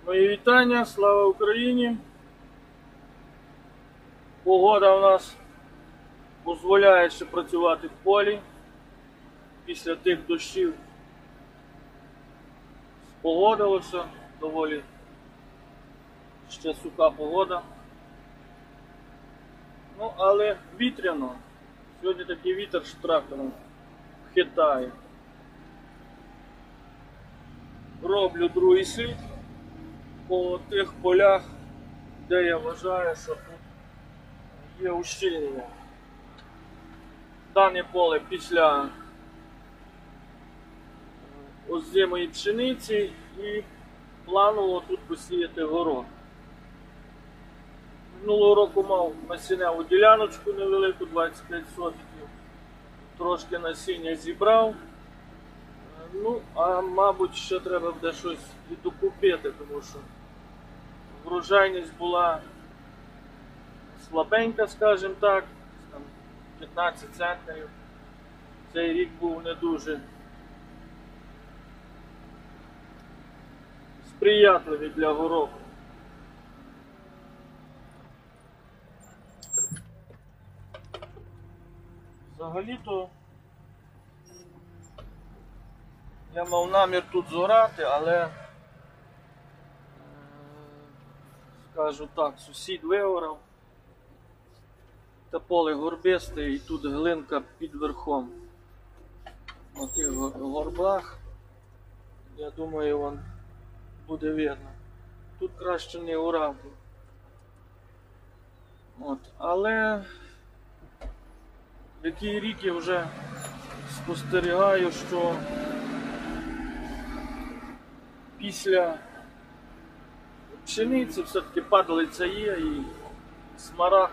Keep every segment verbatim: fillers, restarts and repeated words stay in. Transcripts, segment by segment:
Мої вітання, слава Україні! Погода у нас дозволяє ще працювати в полі після тих дощів. Спогодилося, доволі ще суха погода. Ну, але вітряно. Сьогодні такий вітер, що трактором хитає. Роблю другий слід по тих полях, де я вважаю, що тут є ущільнення. Дане поле після озимої пшениці і планово тут посіяти город. Минулого року мав насінневу діляночку невелику, двадцять п'ять сотиків. Трошки насіння зібрав. Ну, а мабуть, ще треба буде щось і докупити, тому що врожайність була слабенька, скажімо так, там п'ятнадцять центнерів. Цей рік був не дуже сприятливий для гороху. Взагалі-то я мав намір тут зорати, але, скажу так, сусід виорав. Та поле горбисте і тут глинка під верхом. На тих горбах, я думаю, вон буде видно. Тут краще не орав. От, але який рік я вже спостерігаю, що після пшениці все-таки падалиця є і смарагд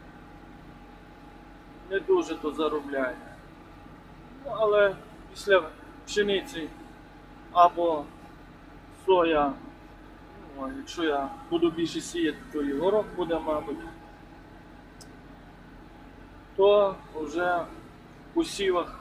не дуже то заробляє. Ну, але після пшениці або соя, ну, якщо я буду більше сіяти, то і горох буде, мабуть, то вже в посівах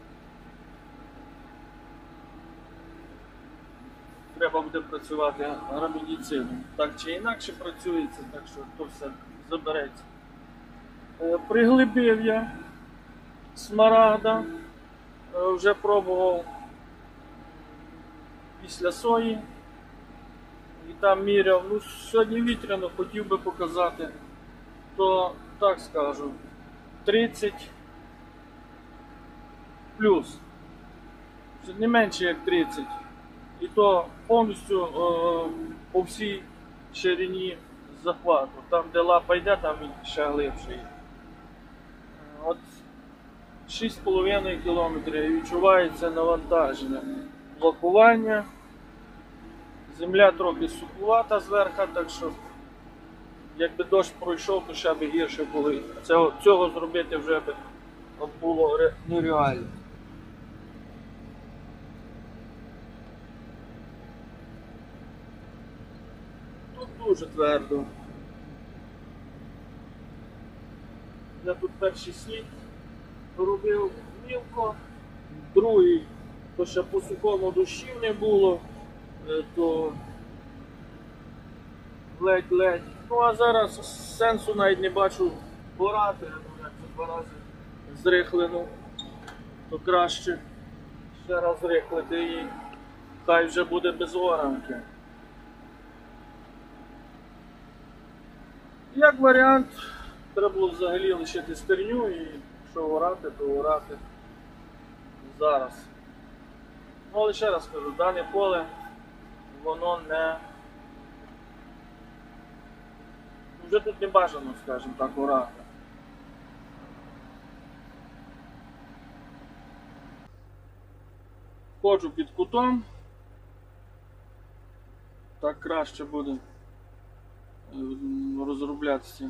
треба буде працювати гербіцидом. Так чи інакше працюється, так що то все забереться. Приглибив я смарагда, вже пробував після сої і там міряв. Ну, сьогодні вітряно, хотів би показати, то так скажу, тридцять плюс, не менше як тридцять. І то повністю о, по всій ширині захвату. Там, де лапа йде, там він ще глибший. От шість з половиною кілометрів відчувається навантаження. Блокування. Земля трохи сухувата зверху, так що якби дощ пройшов, то ще б гірше було. Цього, цього зробити вже б було нереально. Дуже твердо. Я тут перший слід робив мілко, другий, то ще по сухому дощів не було, то ледь-ледь. Ну а зараз сенсу навіть не бачу орати, ну як це два рази зрихлено, то краще ще раз зрихлити і хай вже буде без оранки. Як варіант, треба було взагалі лишити стерню і якщо орати, то орати зараз. Ну, але ще раз кажу, дане поле, воно не... вже тут не бажано, скажімо так, орати. Ходжу під кутом, так краще буде розроблятися.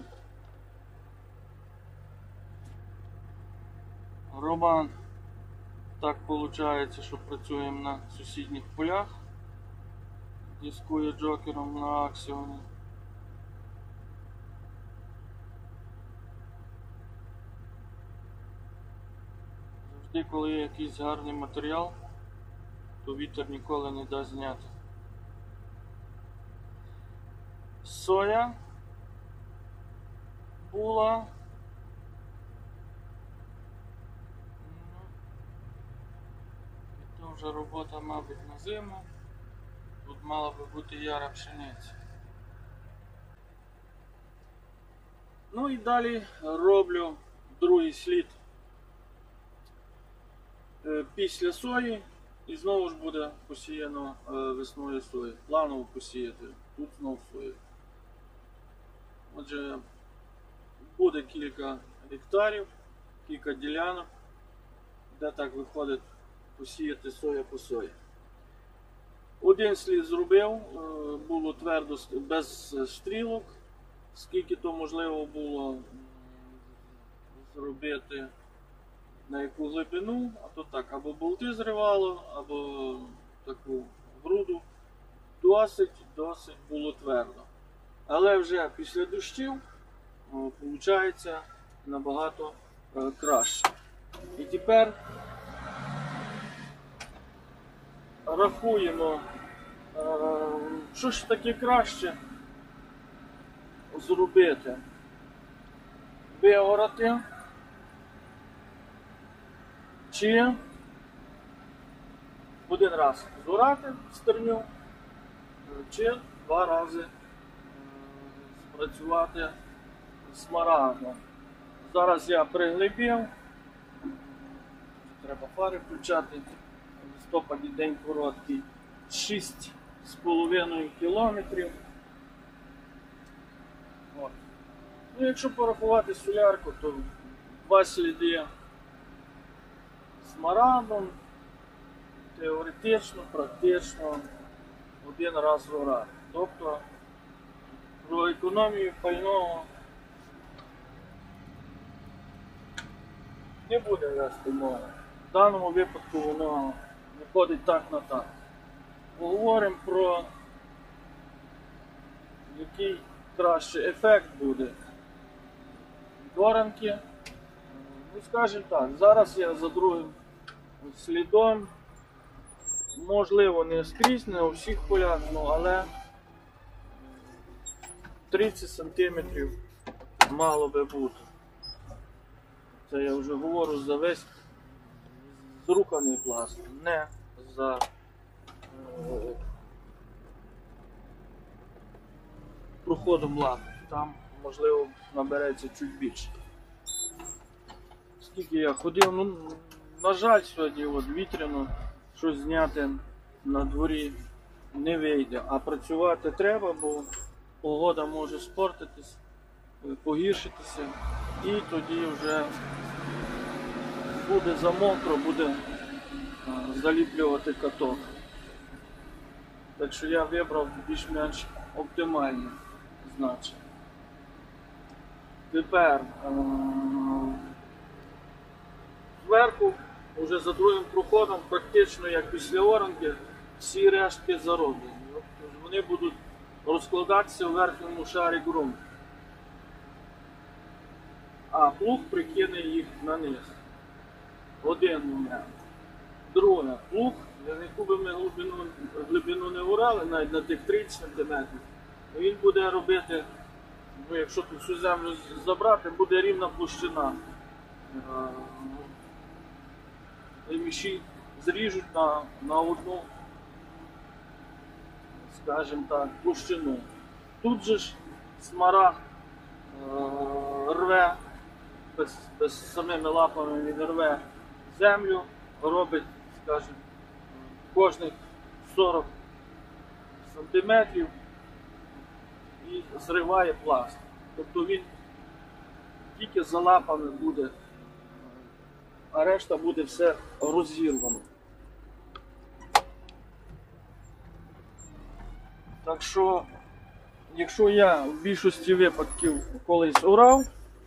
Роман, так виходить, що працюємо на сусідніх полях, дискує джокером на аксіоні. Завжди, коли є якийсь гарний матеріал, то вітер ніколи не дасть зняти. соя була. І то вже робота, мабуть, на зиму. Тут мала би бути яра пшениця. Ну і далі роблю другий слід після сої, і знову ж буде посіяно весною сої. Планово посіяти, тут знову сою. Отже, буде кілька гектарів, кілька ділянок, де так виходить посіяти соя по сої. Один слід зробив, було твердо, без стрілок, скільки то можливо було зробити, на яку глибину, а то так, або болти зривало, або таку груду. Досить, досить було твердо. Але вже після дощів виходить набагато краще. І тепер рахуємо, що ж таке краще зробити. Вигорати чи один раз зорати стерню, чи два рази спрацювати смарагдом. Зараз я приглибів, треба фари включати, в листопаді день короткий, шість з половиною кілометрів. От. Ну, якщо порахувати солярку, то два сліди смарагдом, теоретично, практично один раз зорати. Тобто про економію пального не буде вести мова. В даному випадку воно виходить так на так. Поговоримо про який кращий ефект буде доранки. Ну, скажімо так, зараз я за другим слідом, можливо не скрізь, не у всіх полях, ну, але тридцять сантиметрів мало би бути. Це я вже говорю за весь зруханий пласт, не за е, проходом лапи. Там, можливо, набереться чуть більше. Скільки я ходив, ну, на жаль, сьогодні от вітряно, щось зняти на дворі не вийде, а працювати треба, бо погода може спортитись, погіршитися, і тоді вже буде замокро, буде заліплювати каток. Так що я вибрав більш-менш оптимальне значення. Тепер зверху, вже за другим проходом, практично як після оранки, всі рештки зароблені. Вони будуть розкладатися в верхньому шарі ґрунту. А плуг прикине їх на низ. Один момент. Друге, плуг, на яку би ми глибину, глибину не урали, навіть на тих тридцять сантиметрів, він буде робити, ну, якщо тут всю землю забрати, буде рівна площина. Міші зріжуть на, на одну, скажімо так, площину. Тут же ж смарагд е рве, без, без самими лапами він рве землю, робить, скажімо, кожних сорок сантиметрів і зриває пласт. Тобто він тільки за лапами буде, а решта буде все розірвано. Так що, якщо я в більшості випадків колись орав,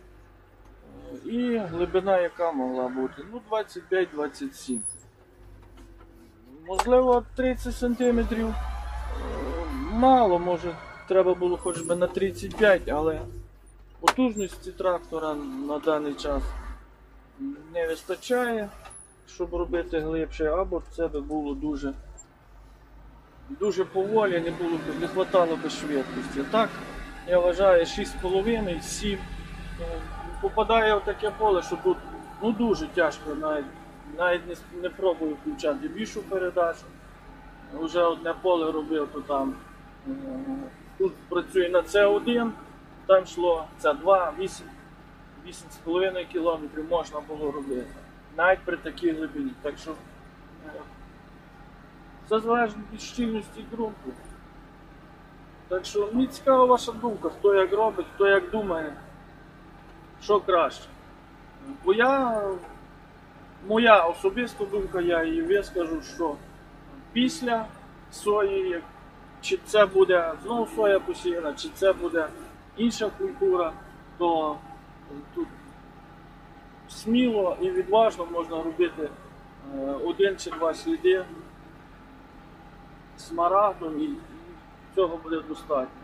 і глибина яка могла бути? Ну, двадцять п'ять - двадцять сім. Можливо, тридцять сантиметрів. Мало, може, треба було хоч би на тридцять п'ять, але потужності трактора на даний час не вистачає, щоб робити глибше, або це би було дуже дуже поволі, не було б, не хватало би швидкості. Так, я вважаю, шість з половиною сім. Попадає в таке поле, що тут ну, дуже тяжко, навіть, навіть не, не пробую включати більшу передачу. Вже одне поле робив, то там е, тут працює на С один, там йшло С два, вісім з половиною кілометрів можна було робити. Навіть при такій глибині. Так що е, це залежить від щільності ґрунту. Так що мені цікава ваша думка, хто як робить, хто як думає, що краще. Бо я, моя особиста думка, я її вискажу, що після сої, чи це буде знову соя посіяна, чи це буде інша культура, то тут сміло і відважно можна робити один чи два сліди смарагдом, і цього буде достатньо.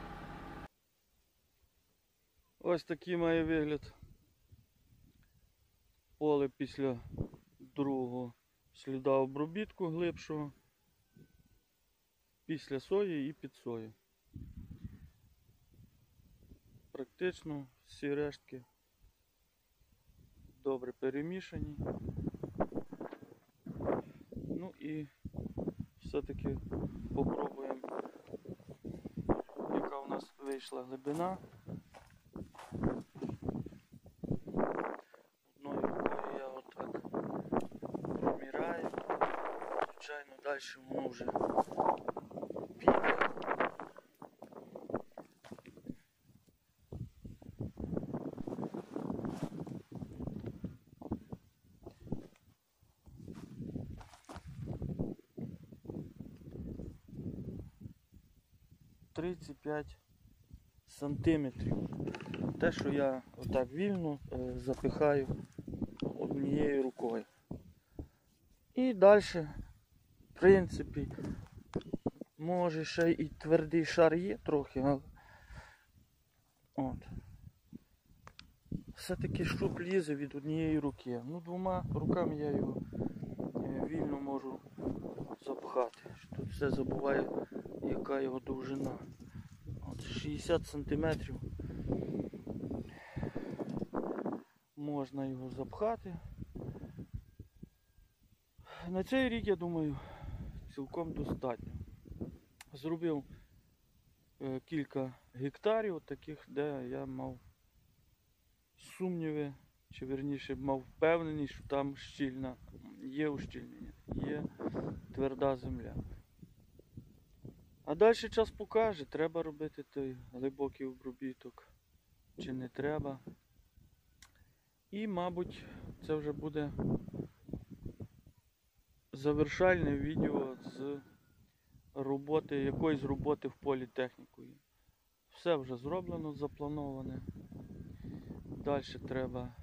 Ось такий має вигляд поле після другого сліда обробітку глибшого, після сої і під сою. Практично всі рештки добре перемішані. Ну і все-таки попробуємо, яка у нас вийшла глибина. Одною рукою я отак проміряю. Звичайно, далі воно вже піде. тридцять п'ять сантиметрів. Те, що я отак вільно е, запихаю однією рукою. І далі, в принципі, може ще і твердий шар є трохи, але от. Все-таки щуп лізе від однієї руки. Ну, двома руками я його е, вільно можу запхати. Тут все забуваю, яка його довжина. От шістдесят сантиметрів можна його запхати. На цей рік, я думаю, цілком достатньо. Зробив е, кілька гектарів таких, де я мав сумніви, чи верніше мав впевненість, що там щільна, є ущільнення, є тверда земля. А далі час покаже, треба робити той глибокий обробіток, чи не треба. І, мабуть, це вже буде завершальне відео з роботи, якоїсь роботи в полі технікою. Все вже зроблено, заплановане. Далі треба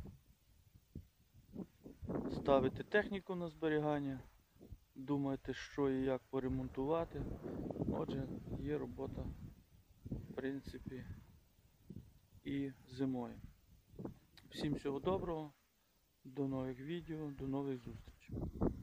ставити техніку на зберігання, думати, що і як поремонтувати. Отже, є робота, в принципі, і зимою. Всім всього доброго, до нових відео, до нових зустрічей.